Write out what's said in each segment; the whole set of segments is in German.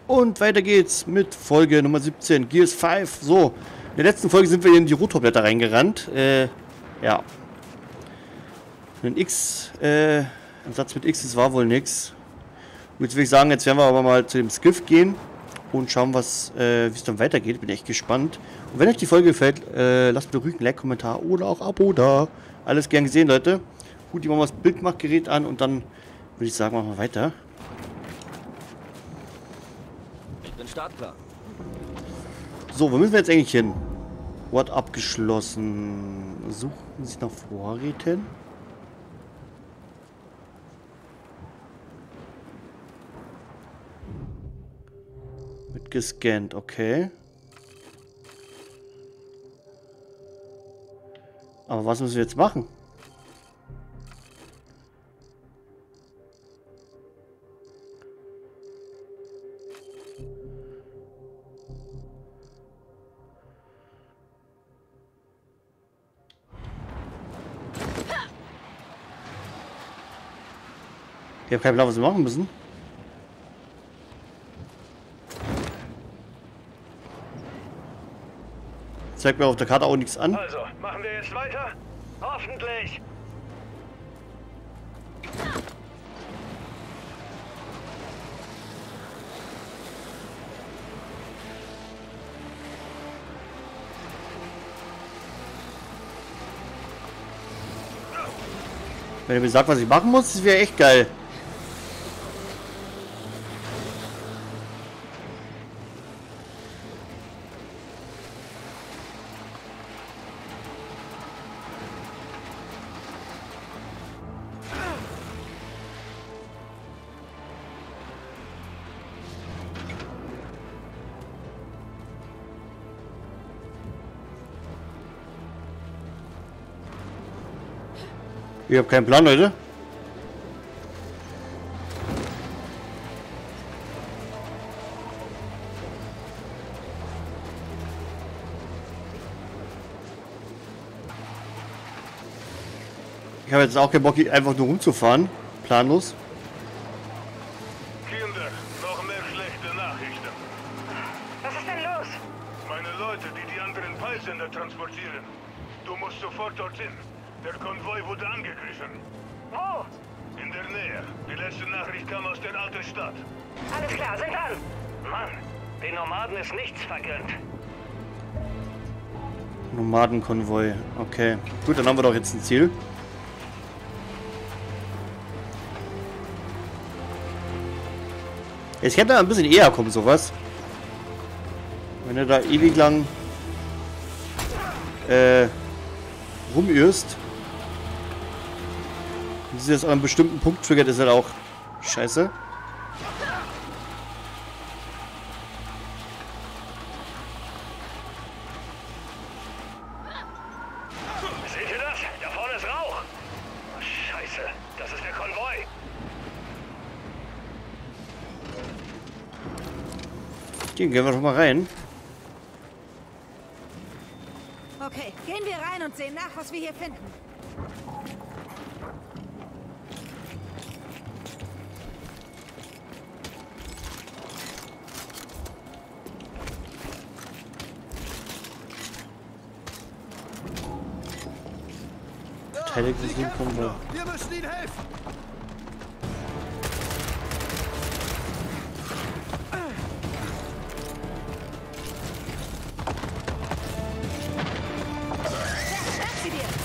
Und weiter geht's mit Folge Nummer 17, Gears 5. So, in der letzten Folge sind wir in die Rotorblätter reingerannt. Ja. Ein Satz mit X, das war wohl nix. Und jetzt würde ich sagen, jetzt werden wir aber mal zu dem Skiff gehen und schauen, wie es dann weitergeht. Bin echt gespannt. Und wenn euch die Folge gefällt, lasst mir ruhig ein Like, Kommentar oder auch Abo da. Alles gern gesehen, Leute. Gut, die machen wir das Bildmachgerät an und dann würde ich sagen, machen wir weiter. Ich bin startklar. So, wo müssen wir jetzt eigentlich hin? Ort abgeschlossen. Suchen Sie nach Vorräten. Wird gescannt, okay. Aber was müssen wir jetzt machen? Ich habe keinen Plan, was wir machen müssen. Zeigt mir auf der Karte auch nichts an. Also, machen wir jetzt weiter? Hoffentlich. Wenn ihr mir sagt, was ich machen muss, das wäre echt geil. Ich habe keinen Plan, Leute. Ich habe jetzt auch keinen Bock, hier einfach nur rumzufahren. Planlos. Kinder, noch mehr schlechte Nachrichten. Was ist denn los? Meine Leute, die anderen Peilsender transportieren. Du musst sofort dorthin. Der Konvoi wurde angegriffen. Wo? In der Nähe. Die letzte Nachricht kam aus der alten Stadt. Alles klar, sind an. Mann, den Nomaden ist nichts vergönnt. Nomadenkonvoi. Okay. Gut, dann haben wir doch jetzt ein Ziel. Es hätte ein bisschen eher kommen, sowas. Wenn du da ewig lang rumirrst. Wenn sie das an einem bestimmten Punkt triggert, ist halt auch scheiße. Seht ihr das? Da vorne ist Rauch. Oh, Scheiße, das ist der Konvoi. Gehen wir doch mal rein. Okay, gehen wir rein und sehen nach, was wir hier finden. Beteiligte sind Konvoi. Wir müssen ihnen helfen. Sag sie dir!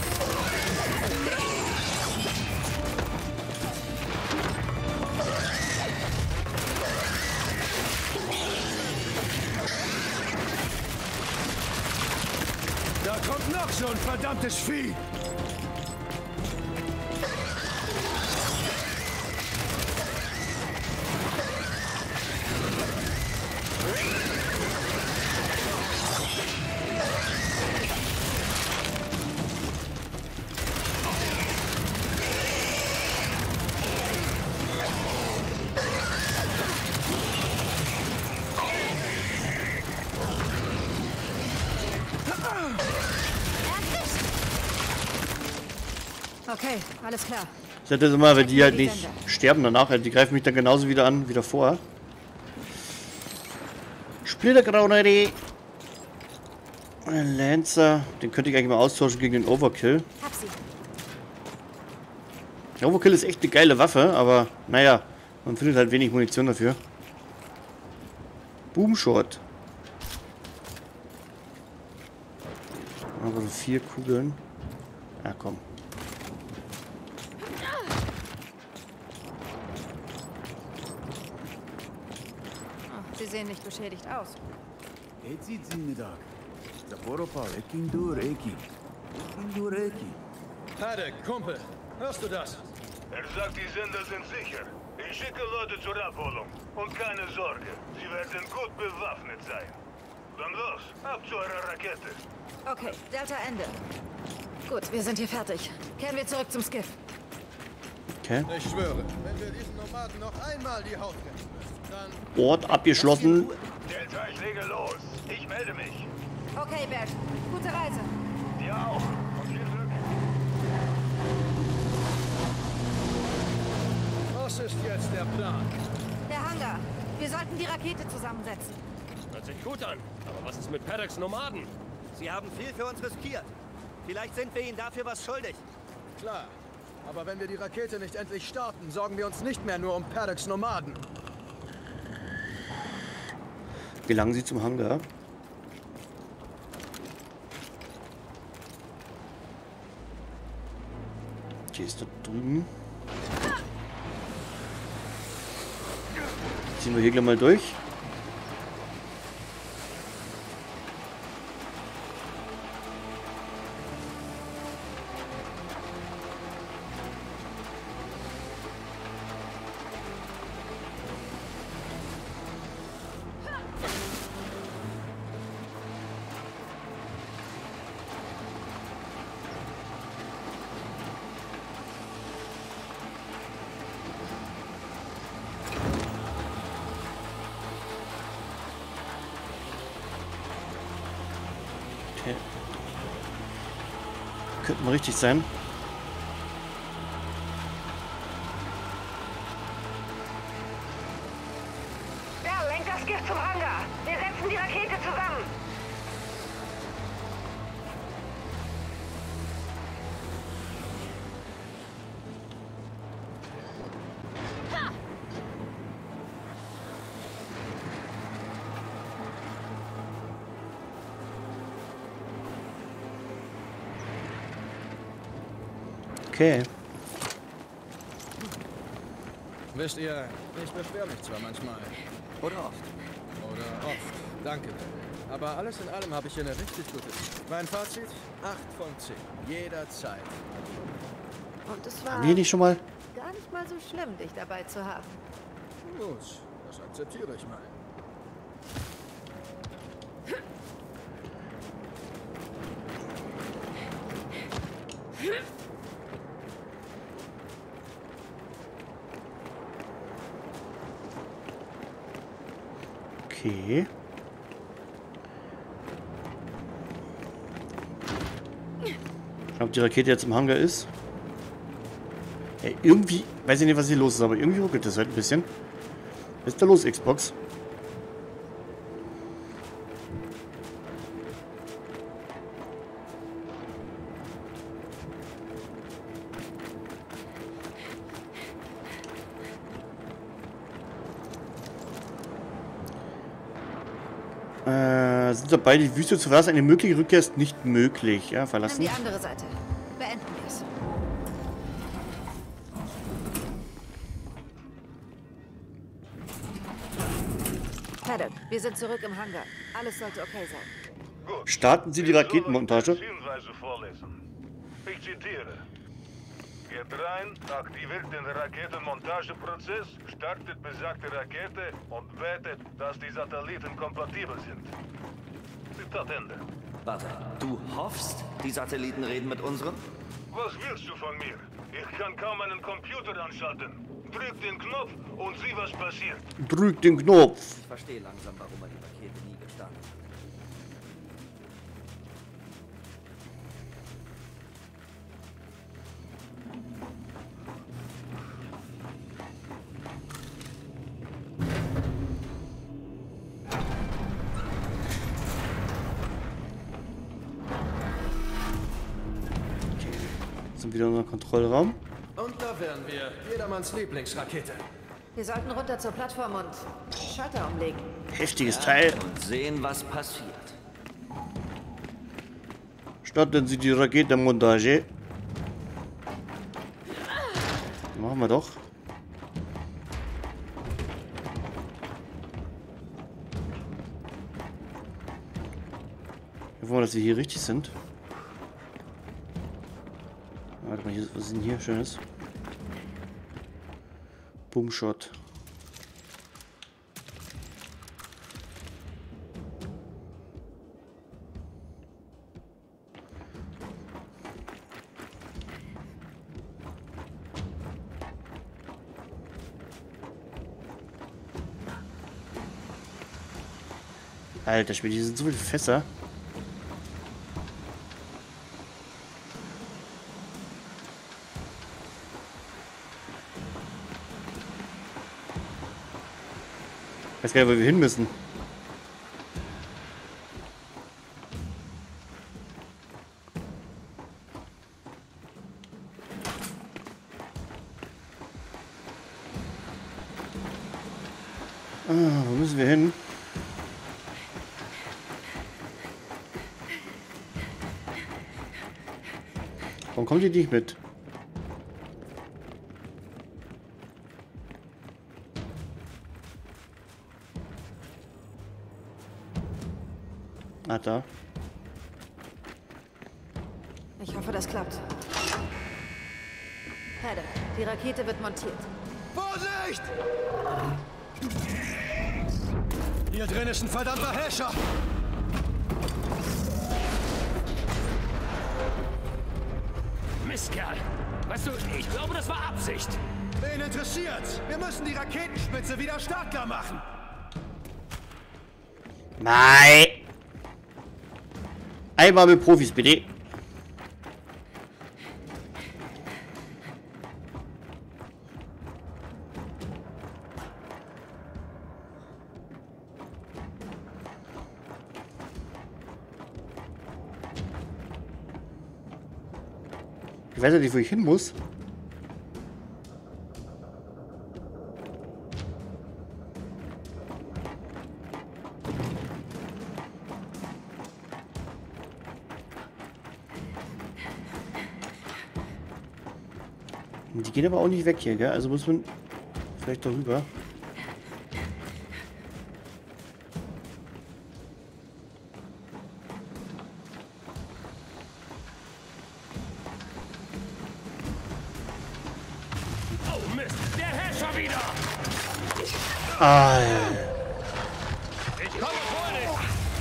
Da kommt noch so ein verdammtes Vieh. Okay, alles klar. Ich hatte das immer, wenn die halt nicht sterben danach, die greifen mich dann genauso wieder an wie davor. Splittergrauneri. Lancer. Den könnte ich eigentlich mal austauschen gegen den Overkill. Hab sie. Der Overkill ist echt eine geile Waffe, aber naja, man findet halt wenig Munition dafür. Boomshot. Aber so 4 Kugeln. Ja, komm. Sie sehen nicht beschädigt aus. Paddock, Kumpel, hörst du das? Er sagt, die Sender sind sicher. Ich schicke Leute zur Abholung. Und keine Sorge, sie werden gut bewaffnet sein. Dann los, ab zu eurer Rakete. Okay, Delta Ende. Gut, wir sind hier fertig. Kehren wir zurück zum Skiff. Okay. Ich schwöre, wenn wir diesen Nomaden noch einmal die Haut brechen müssen, dann... Ort abgeschlossen. Delta, ich lege los. Ich melde mich. Okay, Bert. Gute Reise. Dir auch. Und viel Glück. Was ist jetzt der Plan? Der Hangar. Wir sollten die Rakete zusammensetzen. Hört sich gut an. Aber was ist mit Paddocks Nomaden? Sie haben viel für uns riskiert. Vielleicht sind wir ihnen dafür was schuldig. Klar. Aber wenn wir die Rakete nicht endlich starten, sorgen wir uns nicht mehr nur um Paddocks Nomaden. Gelangen Sie zum Hangar. Die ist da drüben. Ziehen wir hier gleich mal durch. Okay. Könnte mal richtig sein. Ja, lenkt das Gift zum Hangar. Wir setzen die Rakete zusammen. Okay. Wisst ihr, ich beschwere mich zwar manchmal. Oder oft. Oder oft. Danke. Aber alles in allem habe ich hier eine richtig gute Zeit. Mein Fazit? 8 von 10. Jederzeit. Und es war Haben die nicht schon mal? gar nicht mal so schlimm, dich dabei zu haben. Gut, das akzeptiere ich mal. Okay. Ob die Rakete jetzt im Hangar ist. Ey, irgendwie, weiß ich nicht, was hier los ist, aber irgendwie ruckelt das halt ein bisschen. Was ist da los, Xbox? Sind dabei, die Wüste zu verlassen. Eine mögliche Rückkehr ist nicht möglich. Ja, Nimm verlassen. die andere Seite. Beenden wir es. Paddock, wir sind zurück im Hangar. Alles sollte okay sein. Gut. Starten Sie die Raketenmontage. Hinweise vorlesen. Ich zitiere. Geht rein, aktiviert den Raketenmontageprozess, startet besagte Rakete und betet, dass die Satelliten kompatibel sind. Zitat Ende. Warte, du hoffst, die Satelliten reden mit unseren? Was willst du von mir? Ich kann kaum einen Computer anschalten. Drück den Knopf und sieh, was passiert. Drück den Knopf. Ich verstehe langsam, warum er die Rakete nie gestartet hat. Sind wieder in unserem Kontrollraum. Und da wären wir. Jedermanns Lieblingsrakete. Wir sollten runter zur Plattform und Schalter umlegen. Heftiges Teil. Und sehen, was passiert. Starten Sie die Raketenmontage. Machen wir doch. Hoffen wir, dass wir hier richtig sind. Warte mal, was ist denn hier Schönes? Boomshot. Alter Schwede, hier sind so viele Fässer. Ich weiß gar nicht, wo wir hin müssen. Wo müssen wir hin? Warum kommt ihr nicht mit? Ah, da. Ich hoffe, das klappt. Herde, die Rakete wird montiert. Vorsicht! Hier drin ist ein verdammter Häscher! Mistkerl! Weißt du, ich glaube, das war Absicht. Wen interessiert's? Wir müssen die Raketenspitze wieder startklar machen! Nein! Einmal mit Profis, bitte. Ich weiß ja nicht, wo ich hin muss. Die gehen aber auch nicht weg hier, gell? Also muss man vielleicht darüber. Oh Mist, der Häscher wieder! Ich komme vor dich!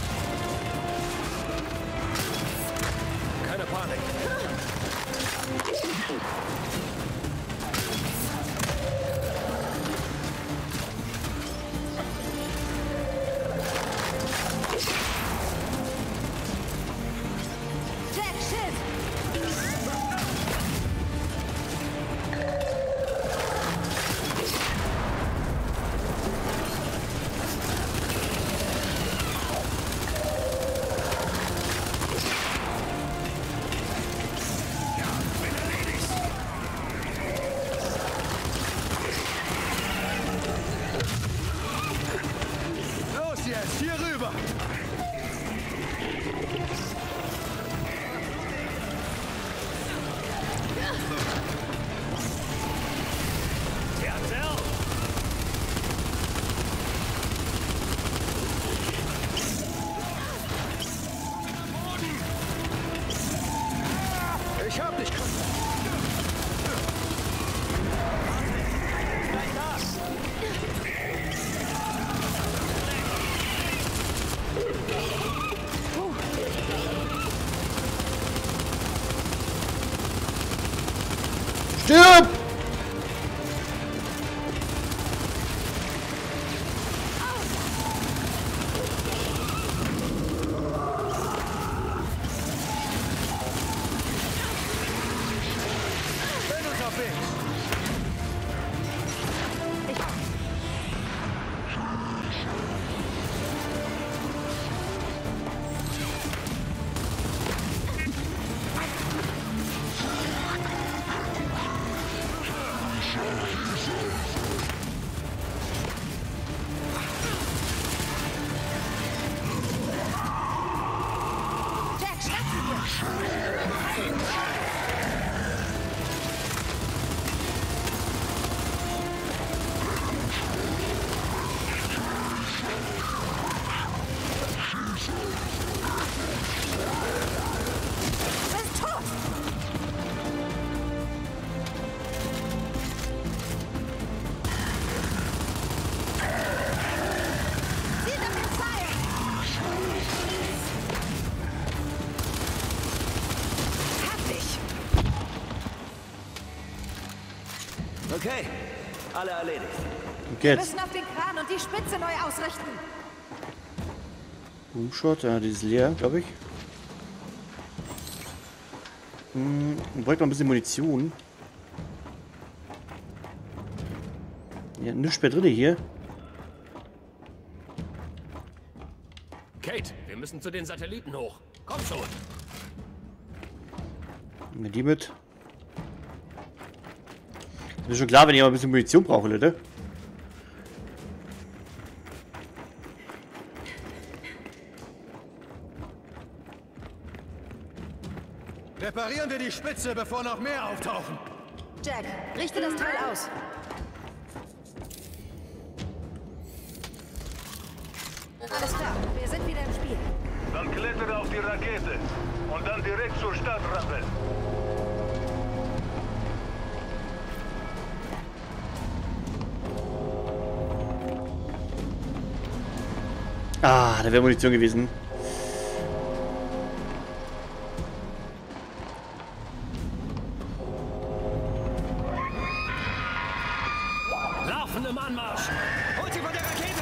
Keine Panik. Jack, shit! Los jetzt, hier rüber! Terzel! Ich hab dich! Stirb! Bin unterwegs! Okay, alle erledigt. Und Wir jetzt. müssen auf den Kran und die Spitze neu ausrichten. Boomshot, ja, die ist leer, glaube ich. Man bräuchte noch ein bisschen Munition. Ja, nichts mehr drin hier. Kate, wir müssen zu den Satelliten hoch. Komm schon. Nehmen die mit. Ist mir schon klar, wenn ich aber ein bisschen Munition brauche, Leute. Reparieren wir die Spitze, bevor noch mehr auftauchen. Jack, richte das Teil aus. Alles klar, wir sind wieder im Spiel. Dann klettere auf die Rakete und dann direkt zur Startrampe. Ah, da wäre Munition gewesen. Laufen im Anmarsch. Holt sie von der Rakete!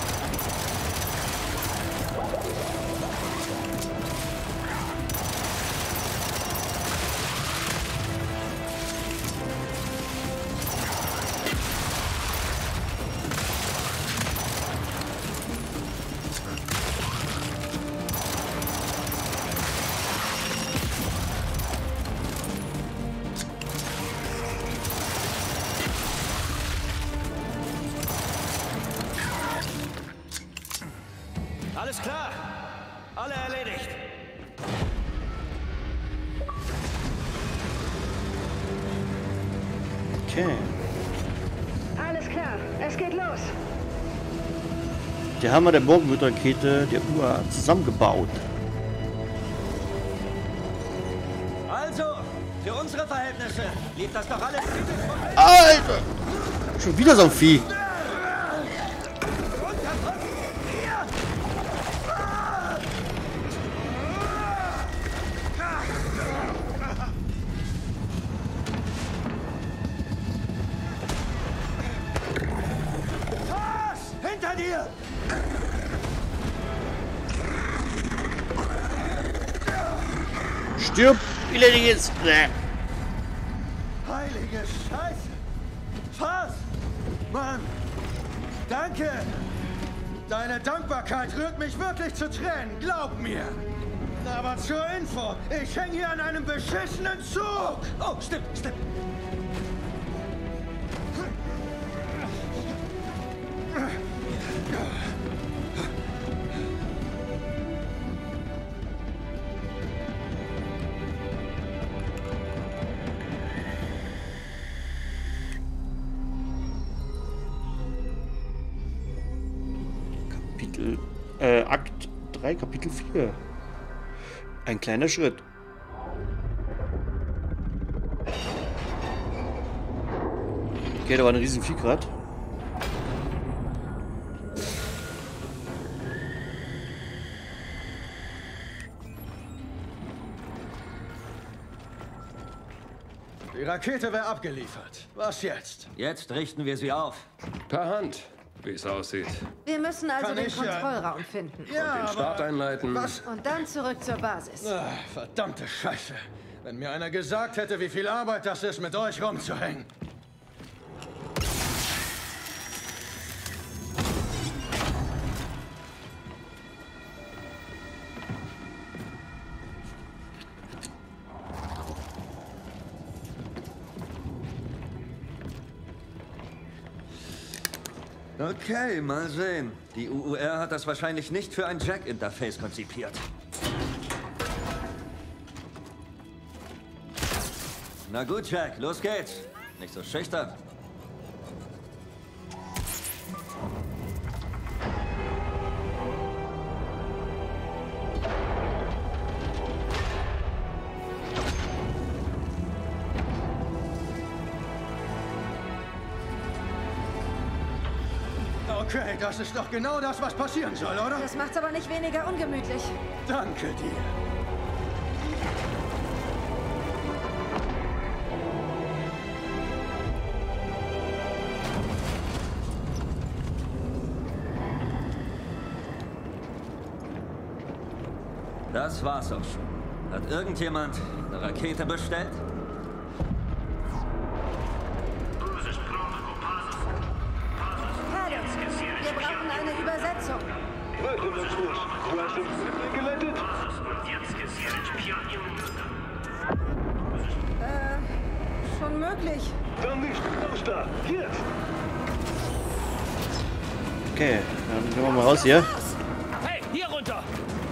Alles klar. Alle erledigt. Okay. Alles klar, es geht los. Die haben wir der Morgenmütterrakete der UA zusammengebaut. Also, für unsere Verhältnisse lief das doch alles ziemlich vorbei. Alter! Schon wieder so ein Vieh. Hinter dir! Stirb, elendiges. Heilige Scheiße! Was? Mann! Danke! Deine Dankbarkeit rührt mich wirklich zu Tränen, glaub mir! Aber zur Info, ich hänge hier an einem beschissenen Zug! Oh, stimmt. Akt 3, Kapitel 4. Ein kleiner Schritt. Okay, da war ein riesen Vieh gerade. Die Rakete wäre abgeliefert. Was jetzt? Jetzt richten wir sie auf. Per Hand, wie es aussieht. Wir müssen also Kann den ich ja- Kontrollraum finden. Ja, Den Start einleiten. Was? Und dann zurück zur Basis. Verdammte Scheiße. Wenn mir einer gesagt hätte, wie viel Arbeit das ist, mit euch rumzuhängen. Okay, mal sehen. Die UUR hat das wahrscheinlich nicht für ein Jack-Interface konzipiert. Na gut, Jack, los geht's. Nicht so schüchtern. Okay, das ist doch genau das, was passieren soll, oder? Das macht's aber nicht weniger ungemütlich. Danke dir. Das war's auch schon. Hat irgendjemand eine Rakete bestellt? Wir brauchen eine Übersetzung. Weiterentwurf. Du hast den Flügel geleitet? Schon möglich. Dann nicht raus da. Jetzt! Okay, dann gehen wir mal raus hier. Hey, hier runter!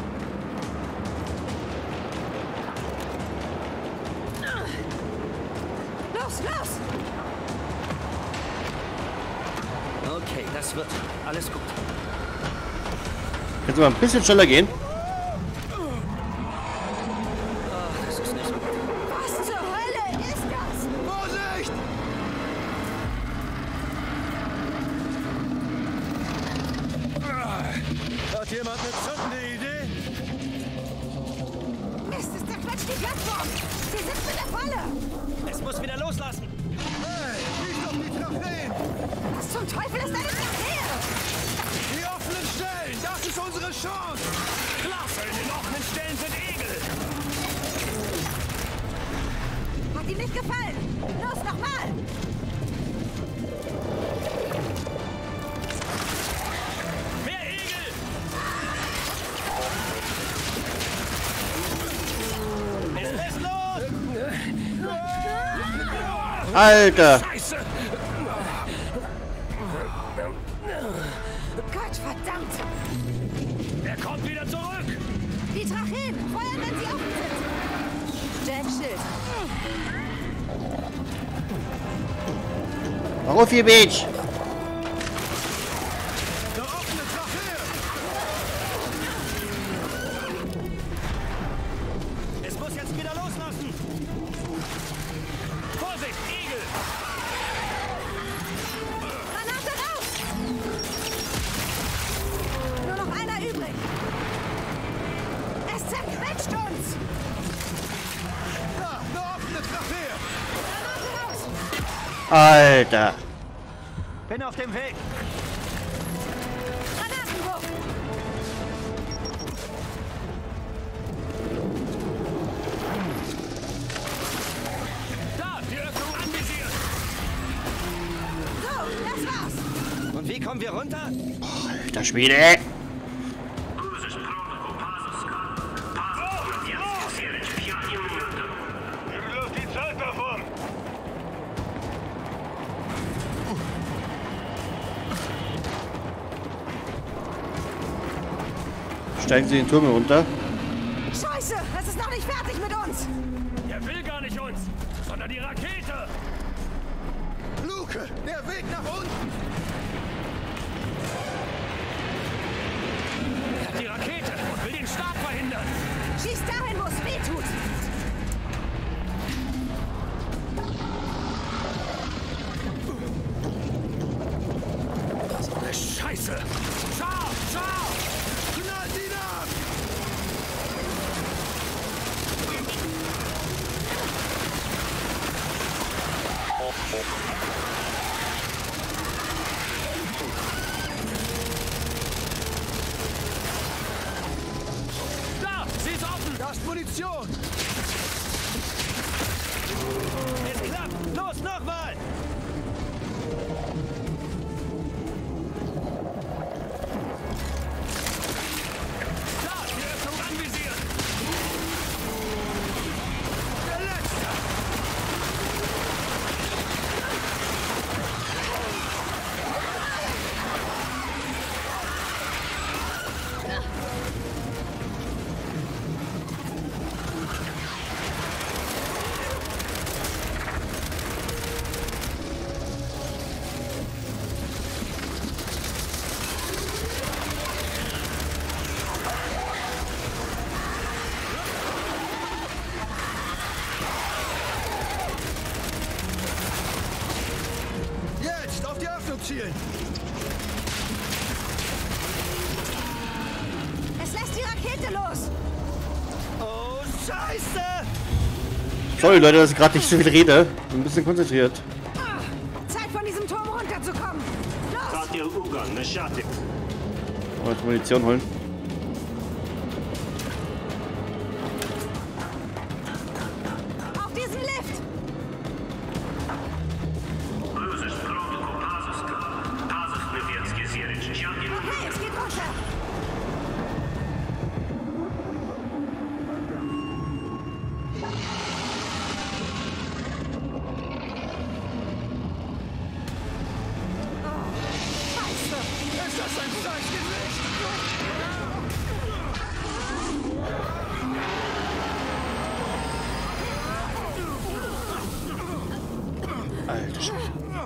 Los, los! Okay, das wird alles gut. Kannst du mal ein bisschen schneller gehen? Das ist nicht gut. Was zur Hölle ist das? Vorsicht! Hat jemand eine zündende Idee? Mist, es zerquetscht die Plattform. Sie sitzt in der Falle. Es muss wieder loslassen. Hey, schieß doch die Trophäen! Was zum Teufel ist eine Trophäe? Die offenen Stellen! Das ist unsere Chance! Klasse, in den offenen Stellen sind Egel! Hat ihm nicht gefallen. Los, nochmal. Mehr Egel! Es ist los! Alter! Scheiße! Gott verdammt. Er kommt wieder zurück! Die Tracheen. Feuern, wenn sie offen sind. Jack-Schild. Auf ihr Beach! Eine offene Trachea! Es muss jetzt wieder loslassen. Vorsicht, Egel! Granate raus. Nur noch einer übrig. Es zerquetscht uns. Da, eine offene Trachea! Granate raus. Alter! Bin auf dem Weg. Granatenwurf. Da, die Öffnung anvisiert! So, das war's. Und wie kommen wir runter? Alter Schwede! Ihr läuft die Zeit davon! Steigen Sie den Turm runter. Scheiße, es ist noch nicht fertig mit uns. Der will gar nicht uns, sondern die Rakete! Luke, der Weg nach unten! Er hat die Rakete und will den Start verhindern! Schieß dahin, wo es weh tut. So eine Scheiße! Schau, schau! Knallt ihn ab! Da, sie ist offen! Da ist Munition! Es klappt. Los, nochmal. Da, die Öffnung anvisiert! Der Letzte! Jetzt auf die Öffnung zielen! Es lässt die Rakete los. Oh, Scheiße! Sorry Leute, dass ich gerade nicht so viel rede. Bin ein bisschen konzentriert. Zeit von diesem Turm runterzukommen. Los. Und Munition holen.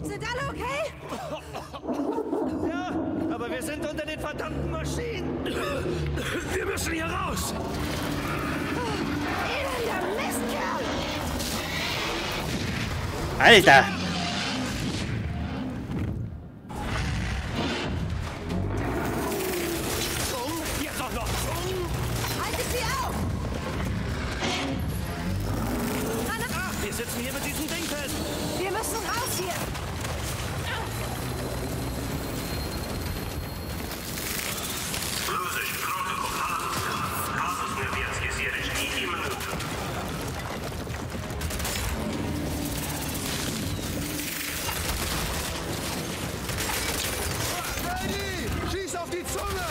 Sind alle okay? Ja, aber wir sind unter den verdammten Maschinen. Wir müssen hier raus! Elender Mistkerl! Alter! Jetzt auch noch! Haltet sie auf! Wir sitzen hier mit diesem Ding fest! Wir müssen raus hier! Служащий протокол Казус Невецкий следующие 5 минут. Brady, schieß auf die Zunge!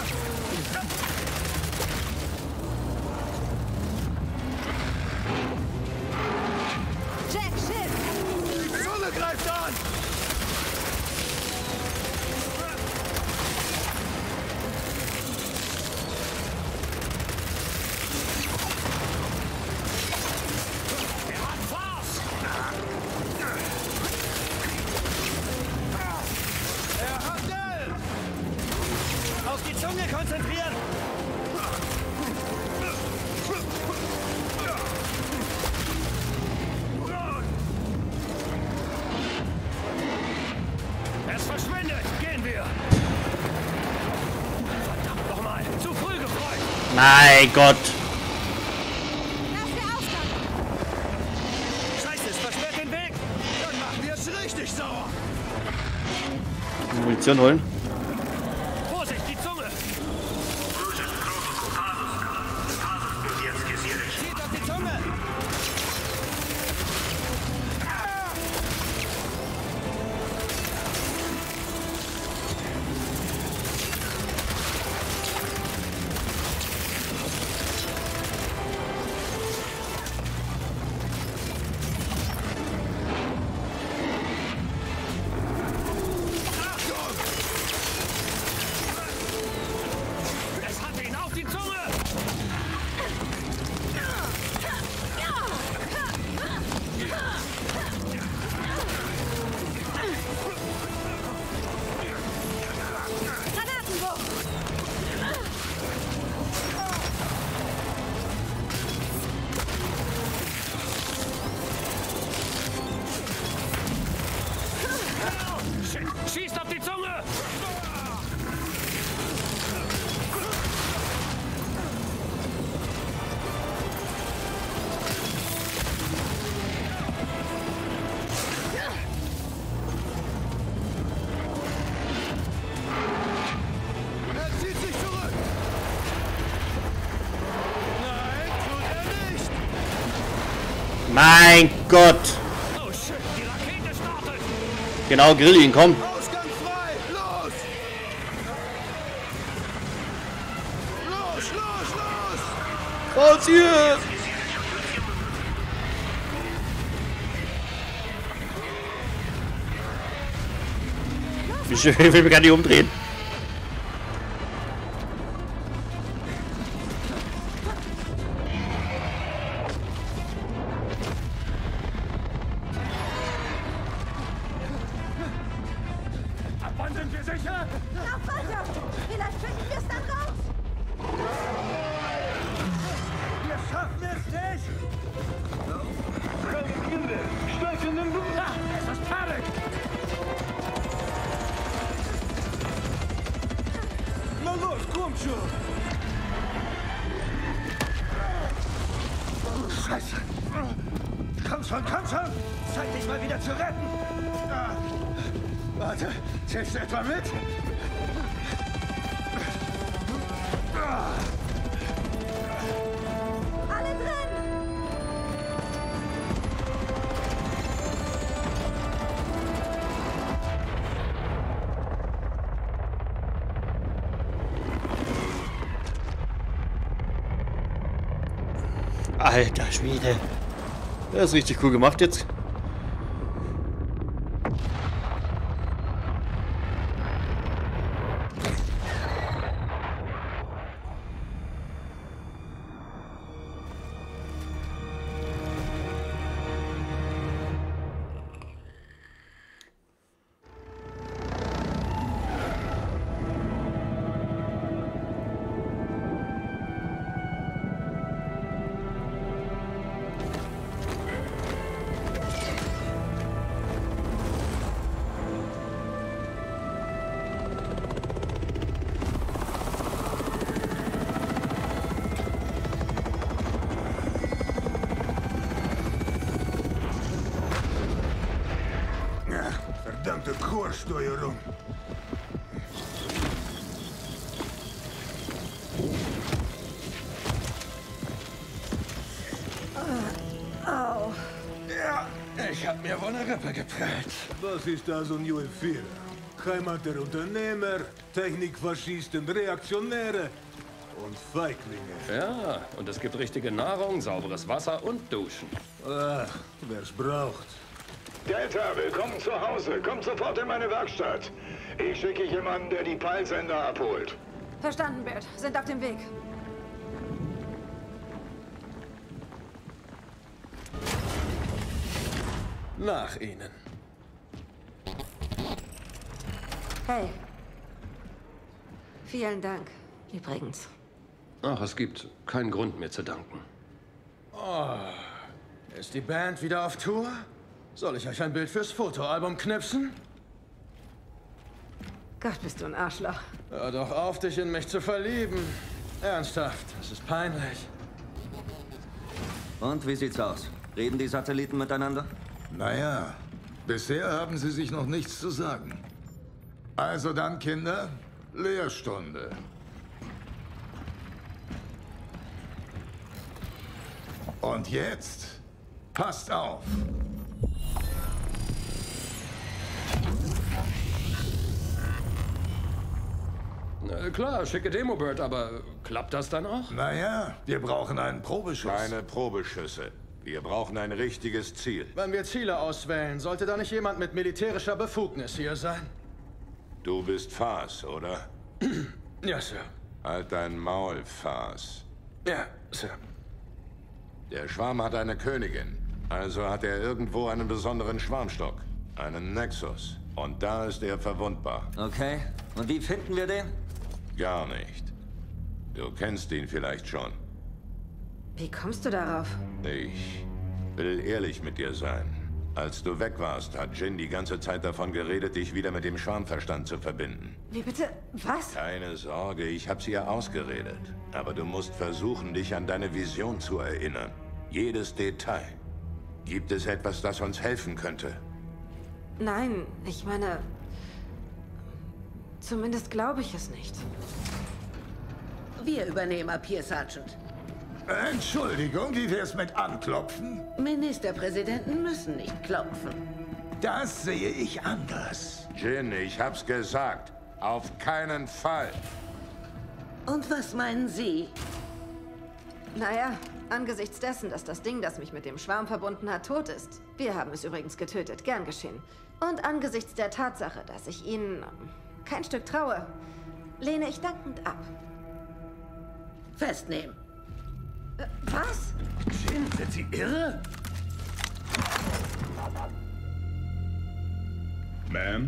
Jack, Schiff! Die Zunge greift an! Er hat Fars! Er hat Geld! Auf die Zunge konzentrieren! Es verschwindet! Gehen wir! Verdammt nochmal! Zu früh gefreut! Mein Gott! Das ist der Ausgang! Scheiße, es versperrt den Weg! Dann machen wir es richtig sauer! Munition holen. Vorsicht, die Zunge! Служащий протокол Казус Невецкий следующий. Geht auf die Zunge! Es hatte ihn auf die Zunge! Granatenwurf! Schießt auf die Zunge! Er zieht sich zurück! Nein, tut er nicht! Mein Gott! Oh shit, die Rakete startet! Genau, grill ihn, komm. Ausgang frei! Los! Los, los, los! Raus hier! Ich will mich gar nicht umdrehen. Ab wann sind wir sicher? Lauf weiter! Vielleicht finden wir es dann raus! Wir schaffen es nicht! Da, es ist Panik! Na los, komm schon! Scheiße! Komm schon, komm schon! Zeit, dich mal wieder zu retten! Ah. Warte, zählst du etwa mit? Ah. Alle drin! Alter Schwede. Das ist richtig cool gemacht jetzt. Sprachrohrsteuerung. Au. Ja, ich hab mir wohl eine Rippe geprellt. Was ist da so ein UF4? Heimat der Unternehmer, Technikfaschisten, Reaktionäre und Feiglinge. Ja, und es gibt richtige Nahrung, sauberes Wasser und Duschen. Ach, wer's braucht. Delta, willkommen zu Hause. Kommt sofort in meine Werkstatt. Ich schicke jemanden, der die Peilsender abholt. Verstanden, Bert. Sind auf dem Weg. Nach Ihnen. Hey. Vielen Dank. Übrigens. Ach, es gibt keinen Grund mir zu danken. Ist die Band wieder auf Tour? Soll ich euch ein Bild fürs Fotoalbum knipsen? Gott, bist du ein Arschloch. Hör doch auf, dich in mich zu verlieben. Ernsthaft, das ist peinlich. Und wie sieht's aus? Reden die Satelliten miteinander? Naja, bisher haben sie sich noch nichts zu sagen. Also dann, Kinder, Lehrstunde. Und jetzt, passt auf. Na klar, schicke Demo-Bird, aber klappt das dann auch? Naja, wir brauchen einen Probeschuss. Keine Probeschüsse. Wir brauchen ein richtiges Ziel. Wenn wir Ziele auswählen, sollte da nicht jemand mit militärischer Befugnis hier sein? Du bist Fas, oder? Ja, Sir. Halt dein Maul, Fas. Ja, Sir. Der Schwarm hat eine Königin. Also hat er irgendwo einen besonderen Schwarmstock. Einen Nexus. Und da ist er verwundbar. Okay. Und wie finden wir den? Gar nicht. Du kennst ihn vielleicht schon. Wie kommst du darauf? Ich will ehrlich mit dir sein. Als du weg warst, hat Jin die ganze Zeit davon geredet, dich wieder mit dem Schwarmverstand zu verbinden. Wie bitte? Was? Keine Sorge, ich hab's ihr ausgeredet. Aber du musst versuchen, dich an deine Vision zu erinnern. Jedes Detail. Gibt es etwas, das uns helfen könnte? Nein, ich meine... Zumindest glaube ich es nicht. Wir übernehmen ab hier, Sergeant. Entschuldigung, wie wär's mit Anklopfen? Ministerpräsidenten müssen nicht klopfen. Das sehe ich anders. Jin, ich hab's gesagt. Auf keinen Fall. Und was meinen Sie? Naja, angesichts dessen, dass das Ding, das mich mit dem Schwarm verbunden hat, tot ist. Wir haben es übrigens getötet, gern geschehen. Und angesichts der Tatsache, dass ich Ihnen kein Stück traue, lehne ich dankend ab. Festnehmen. Was? Jin, sind Sie irre? Ma'am?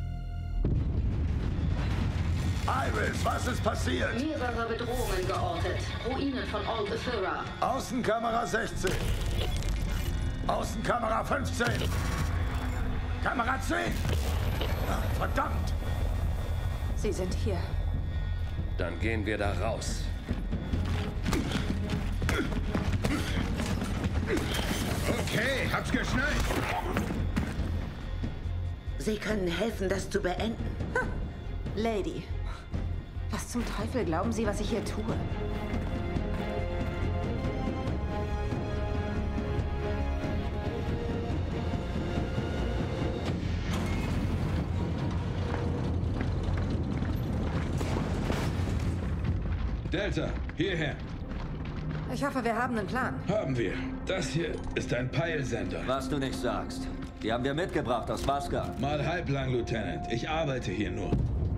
Iris, was ist passiert? Mehrere Bedrohungen geortet. Ruinen von Old Ethera. Außenkamera 16. Außenkamera 15. Kamera 10. Ach, verdammt. Sie sind hier. Dann gehen wir da raus. Okay, hab's geschnallt. Sie können helfen, das zu beenden. Lady, was zum Teufel glauben Sie, was ich hier tue? Delta, hierher. Ich hoffe, wir haben einen Plan. Haben wir. Das hier ist ein Peilsender. Was du nicht sagst. Die haben wir mitgebracht aus Vaska. Mal halblang, Lieutenant. Ich arbeite hier nur.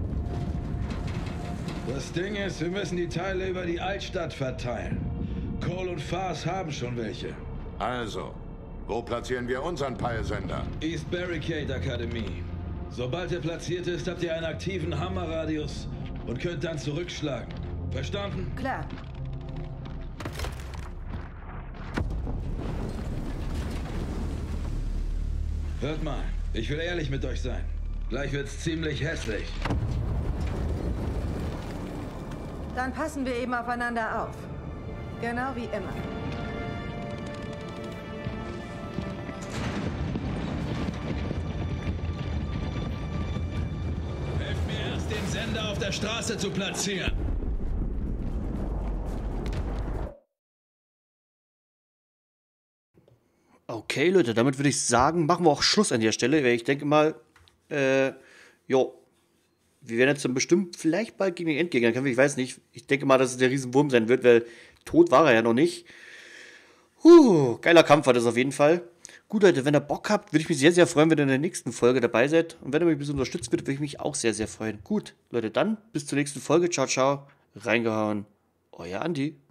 Das Ding ist, wir müssen die Teile über die Altstadt verteilen. Cole und Fas haben schon welche. Also, wo platzieren wir unseren Peilsender? East Barricade Akademie. Sobald er platziert ist, habt ihr einen aktiven Hammerradius und könnt dann zurückschlagen. Verstanden? Klar. Hört mal, ich will ehrlich mit euch sein. Gleich wird's ziemlich hässlich. Dann passen wir eben aufeinander auf. Genau wie immer. der Straße zu platzieren. Okay, Leute, damit würde ich sagen, machen wir auch Schluss an der Stelle, weil ich denke mal, jo, wir werden jetzt dann bestimmt vielleicht bald gegen den Endgegner kämpfen, ich weiß nicht. Ich denke mal, dass es der Riesenwurm sein wird, weil tot war er ja noch nicht. Geiler Kampf war das auf jeden Fall. Gut, Leute, wenn ihr Bock habt, würde ich mich sehr, sehr freuen, wenn ihr in der nächsten Folge dabei seid. Und wenn ihr mich ein bisschen unterstützt würdet, würde ich mich auch sehr, sehr freuen. Gut, Leute, dann bis zur nächsten Folge. Ciao, ciao. Reingehauen. Euer Andi.